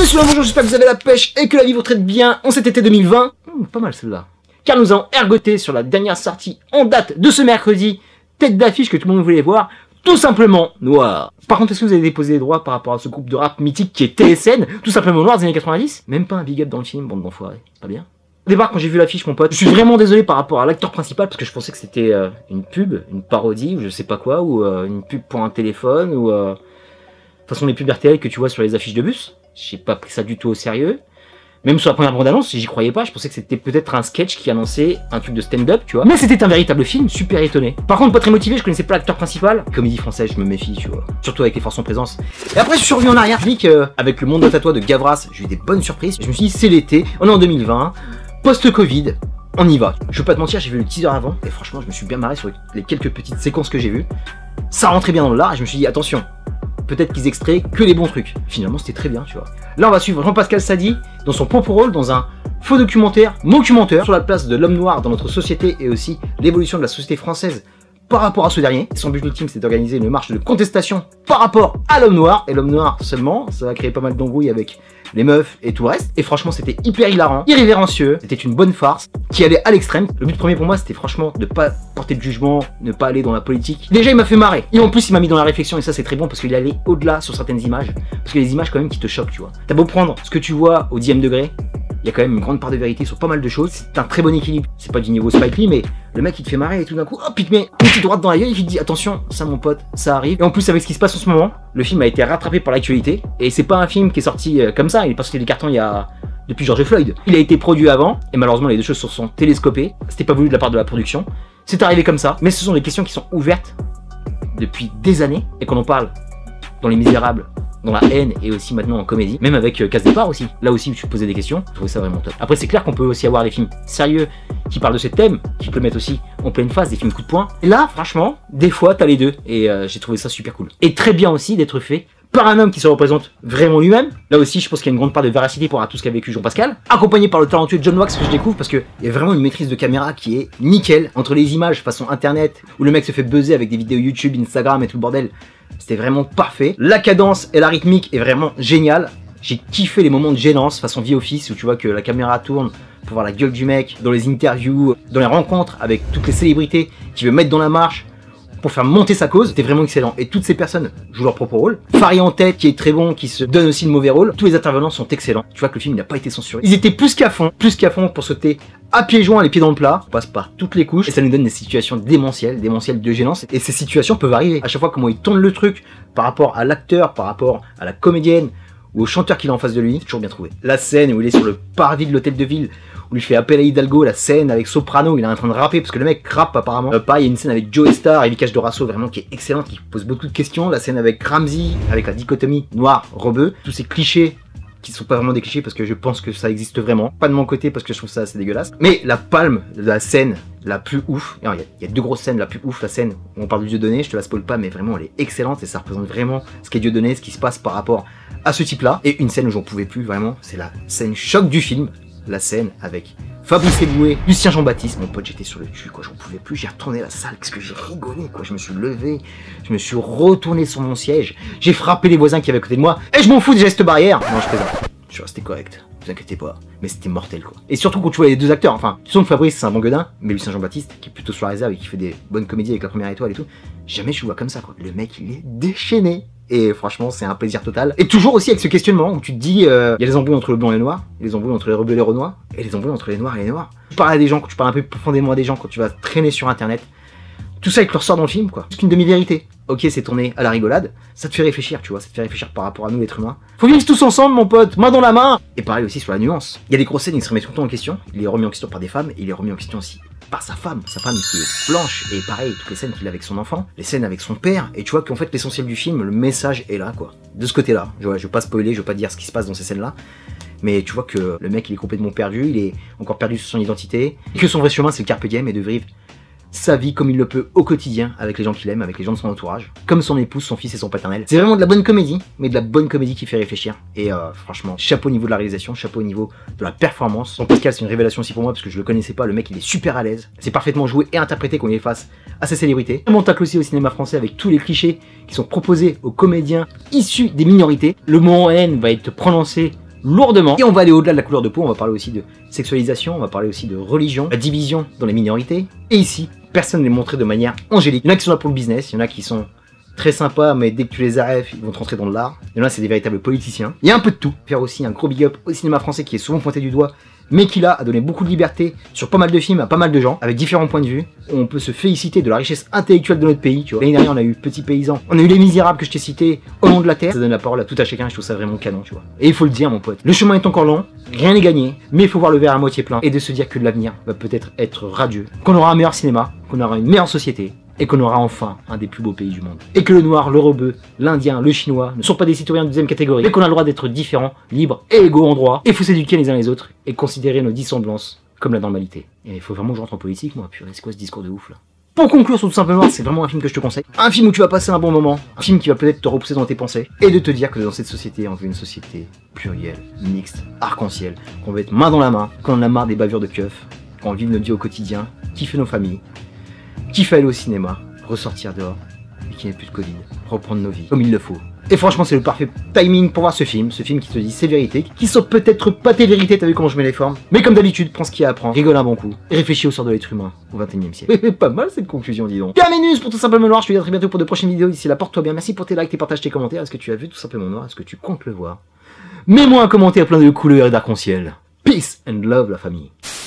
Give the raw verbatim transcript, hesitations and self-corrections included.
Messieurs, bonjour, j'espère que vous avez la pêche et que la vie vous traite bien en cet été deux mille vingt. Mmh, pas mal celle-là. Car nous avons ergoté sur la dernière sortie en date de ce mercredi, tête d'affiche que tout le monde voulait voir, tout simplement Noir. Par contre, est-ce que vous avez déposé des droits par rapport à ce groupe de rap mythique qui est T S N, tout simplement Noir des années quatre-vingt-dix? Même pas un big up dans le film, bande d'enfoirés, pas bien. Au départ, quand j'ai vu l'affiche, mon pote, je suis vraiment désolé par rapport à l'acteur principal parce que je pensais que c'était euh, une pub, une parodie ou je sais pas quoi, ou euh, une pub pour un téléphone, ou euh, de toute façon les pubs R T L que tu vois sur les affiches de bus. J'ai pas pris ça du tout au sérieux. Même sur la première bande-annonce, j'y croyais pas, je pensais que c'était peut-être un sketch qui annonçait un truc de stand-up, tu vois. Mais c'était un véritable film, super étonné. Par contre, pas très motivé, je connaissais pas l'acteur principal. Comédie française, je me méfie, tu vois. Surtout avec les forces en présence. Et après, je suis revenu en arrière, je me dis qu'avec le monde de tatouage de Gavras, j'ai eu des bonnes surprises. Je me suis dit, c'est l'été, on est en deux mille vingt, post-Covid, on y va. Je veux pas te mentir, j'ai vu le teaser avant, et franchement, je me suis bien marré sur les quelques petites séquences que j'ai vues. Ça rentrait bien dans le lard, et je me suis dit, attention, peut-être qu'ils extraient que les bons trucs. Finalement, c'était très bien, tu vois. Là, on va suivre Jean-Pascal Sadi dans son propre rôle dans un faux documentaire, documentaire sur la place de l'homme noir dans notre société et aussi l'évolution de la société française par rapport à ce dernier. Son but ultime, c'est d'organiser une marche de contestation par rapport à l'homme noir, et l'homme noir seulement. Ça va créer pas mal d'embrouilles avec les meufs et tout le reste. Et franchement, c'était hyper hilarant, irrévérencieux. C'était une bonne farce qui allait à l'extrême. Le but premier pour moi, c'était franchement de pas porter de jugement, ne pas aller dans la politique. Déjà, il m'a fait marrer. Et en plus, il m'a mis dans la réflexion, et ça, c'est très bon parce qu'il allait au-delà sur certaines images. Parce qu'il y a des images quand même qui te choquent, tu vois. T'as beau prendre ce que tu vois au dixième degré, il y a quand même une grande part de vérité sur pas mal de choses. C'est un très bon équilibre. C'est pas du niveau Spike Lee, mais le mec il te fait marrer et tout d'un coup, hop, il te met une petite droite dans la gueule et il te dit attention, ça mon pote, ça arrive. Et en plus, avec ce qui se passe en ce moment, le film a été rattrapé par l'actualité. Et c'est pas un film qui est sorti euh, comme ça, il est pas sorti des cartons il y a depuis George Floyd. Il a été produit avant, et malheureusement les deux choses se sont télescopées. C'était pas voulu de la part de la production. C'est arrivé comme ça, mais ce sont des questions qui sont ouvertes depuis des années et qu'on en parle dans Les Misérables, dans La Haine et aussi maintenant en comédie, même avec euh, Casse Départ aussi, là aussi où tu te posais des questions, je trouvais ça vraiment top. Après c'est clair qu'on peut aussi avoir des films sérieux qui parlent de ces thèmes, qui peut mettre aussi en pleine face des films coup de poing, et là franchement, des fois t'as les deux, et euh, j'ai trouvé ça super cool. Et très bien aussi d'être fait par un homme qui se représente vraiment lui-même. Là aussi je pense qu'il y a une grande part de véracité pour tout ce qu'a vécu Jean-Pascal, accompagné par le talentueux John Wax que je découvre parce qu'il y a vraiment une maîtrise de caméra qui est nickel, entre les images façon internet, où le mec se fait buzzer avec des vidéos YouTube, Instagram et tout le bordel. C'était vraiment parfait. La cadence et la rythmique est vraiment géniale. J'ai kiffé les moments de gênance façon The Office où tu vois que la caméra tourne pour voir la gueule du mec, dans les interviews, dans les rencontres avec toutes les célébrités qui veut mettre dans la marche pour faire monter sa cause. C'était vraiment excellent. Et toutes ces personnes jouent leur propre rôle. Farid en tête qui est très bon, qui se donne aussi le mauvais rôle. Tous les intervenants sont excellents. Tu vois que le film n'a pas été censuré. Ils étaient plus qu'à fond, plus qu'à fond pour sauter à pieds joints, les pieds dans le plat. On passe par toutes les couches et ça nous donne des situations démentielles, démentielles de gênance. Et ces situations peuvent arriver. À chaque fois, comment ils tournent le truc par rapport à l'acteur, par rapport à la comédienne ou au chanteur qu'il a en face de lui, c'est toujours bien trouvé. La scène où il est sur le parvis de l'hôtel de ville, où il fait appel à Hidalgo, la scène avec Soprano, il est en train de rapper parce que le mec rappe apparemment. Euh, pareil, il y a une scène avec Joe Star et Vikash Dorasso vraiment qui est excellente, qui pose beaucoup de questions. La scène avec Ramsey, avec la dichotomie noir-rebeu, tous ces clichés qui sont pas vraiment des clichés parce que je pense que ça existe vraiment. Pas de mon côté parce que je trouve ça assez dégueulasse. Mais la palme de la scène la plus ouf, il y, y a deux grosses scènes la plus ouf, la scène où on parle du Dieudonné, je te la spoil pas mais vraiment elle est excellente et ça représente vraiment ce qu'est Dieudonné, ce qui se passe par rapport à ce type là. Et une scène où j'en pouvais plus vraiment, c'est la scène choc du film, la scène avec Fabrice Eboué, Lucien Jean-Baptiste, mon pote j'étais sur le cul quoi, j'en pouvais plus, j'ai retourné à la salle parce que j'ai rigolé quoi, je me suis levé, je me suis retourné sur mon siège, j'ai frappé les voisins qui avaient à côté de moi, et je m'en fous des gestes barrières. Non je plaisante, je suis resté correct, ne vous inquiétez pas, mais c'était mortel quoi. Et surtout quand tu vois les deux acteurs, enfin, tu sens que Fabrice c'est un bon gueudin, mais Lucien Jean-Baptiste qui est plutôt sur la réserve et qui fait des bonnes comédies avec La Première Étoile et tout, jamais je le vois comme ça quoi, le mec il est déchaîné. Et franchement, c'est un plaisir total. Et toujours aussi avec ce questionnement où tu te dis, euh, il y a les embrouilles entre le blanc et le noir, les embrouilles entre les rebelles et les renois, et les embrouilles entre les noirs et les noirs. Tu parles à des gens, quand tu parles un peu profondément à des gens, quand tu vas traîner sur internet, tout ça, il te ressort dans le film, quoi. C'est une demi-vérité. Ok, c'est tourné à la rigolade, ça te fait réfléchir, tu vois, ça te fait réfléchir par rapport à nous, l'être humain. Faut vivre tous ensemble, mon pote, main dans la main. Et pareil aussi sur la nuance. Il y a des grosses scènes, il se remet tout le temps en question. Il est remis en question par des femmes, et il est remis en question aussi par sa femme, sa femme qui est blanche, et pareil, toutes les scènes qu'il a avec son enfant, les scènes avec son père, et tu vois qu'en fait l'essentiel du film, le message est là, quoi. De ce côté-là, je, je veux pas spoiler, je veux pas dire ce qui se passe dans ces scènes-là, mais tu vois que le mec il est complètement perdu, il est encore perdu sur son identité, et que son vrai chemin c'est le carpe diem et de vivre sa vie comme il le peut au quotidien, avec les gens qu'il aime, avec les gens de son entourage, comme son épouse, son fils et son paternel. C'est vraiment de la bonne comédie, mais de la bonne comédie qui fait réfléchir. Et euh, franchement, chapeau au niveau de la réalisation, chapeau au niveau de la performance. Jean-Pascal, c'est une révélation aussi pour moi, parce que je le connaissais pas, le mec il est super à l'aise. C'est parfaitement joué et interprété quand il est face à ses célébrités. On tacle aussi au cinéma français avec tous les clichés qui sont proposés aux comédiens issus des minorités. Le mot en haine va être prononcé lourdement. Et on va aller au-delà de la couleur de peau, on va parler aussi de sexualisation, on va parler aussi de religion, la division dans les minorités. Et ici, personne n'est montré de manière angélique. Il y en a qui sont là pour le business, il y en a qui sont très sympas, mais dès que tu les arrêtes, ils vont te rentrer dans l'art. Il y en a, c'est des véritables politiciens. Il y a un peu de tout. Faire aussi un gros big up au cinéma français qui est souvent pointé du doigt, mais qui là a donné beaucoup de liberté sur pas mal de films à pas mal de gens, avec différents points de vue. On peut se féliciter de la richesse intellectuelle de notre pays, tu vois. L'année dernière, on a eu Petit Paysan, on a eu Les Misérables que je t'ai cité, Au nom de la terre. Ça donne la parole à tout à chacun, je trouve ça vraiment canon, tu vois. Et il faut le dire, mon pote, le chemin est encore long, rien n'est gagné, mais il faut voir le verre à moitié plein et de se dire que l'avenir va peut-être être radieux, qu'on aura un meilleur cinéma, qu'on aura une meilleure société, et qu'on aura enfin un des plus beaux pays du monde. Et que le noir, le rebeu, l'indien, le chinois ne sont pas des citoyens de deuxième catégorie, mais qu'on a le droit d'être différents, libres et égaux en droit. Et faut s'éduquer les uns les autres et considérer nos dissemblances comme la normalité. Et il faut vraiment que je rentre en politique, moi. Purée, c'est quoi ce discours de ouf là? Pour conclure sur Tout simplement Noir, c'est vraiment un film que je te conseille. Un film où tu vas passer un bon moment, un film qui va peut-être te repousser dans tes pensées, et de te dire que dans cette société, on veut une société plurielle, mixte, arc-en-ciel, qu'on veut être main dans la main, qu'on en a marre des bavures de keufs, qu'on vive notre vie au quotidien, kiffer nos familles, kiffer aller au cinéma, ressortir dehors, et qu'il n'y ait plus de Covid, reprendre nos vies comme il le faut. Et franchement, c'est le parfait timing pour voir ce film, ce film qui te dit ses vérités, qui sont peut-être pas tes vérités, t'as vu comment je mets les formes, mais comme d'habitude, prends ce qu'il y a à apprendre, rigole un bon coup, et réfléchis au sort de l'être humain au vingt et unième siècle. Pas mal cette conclusion, dis donc. Terminus pour Tout simplement Noir, je te dis à très bientôt pour de prochaines vidéos, d'ici là, porte-toi bien, merci pour tes likes, tes partages, tes commentaires, est-ce que tu as vu Tout simplement Noir, est-ce que tu comptes le voir? Mets-moi un commentaire plein de couleurs et d'arc-en-ciel. Peace and love la famille.